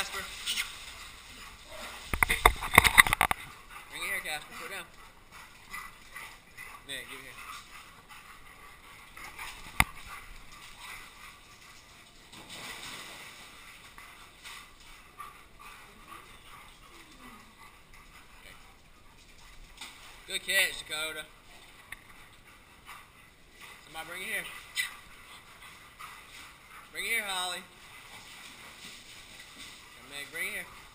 Casper. Bring it here, Casper. Put it down. Yeah, give it here. Good catch, Dakota. Somebody bring it here. Bring it here, Holly. Meg, bring it here.